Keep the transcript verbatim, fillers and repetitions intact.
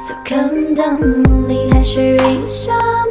看到梦里还是一场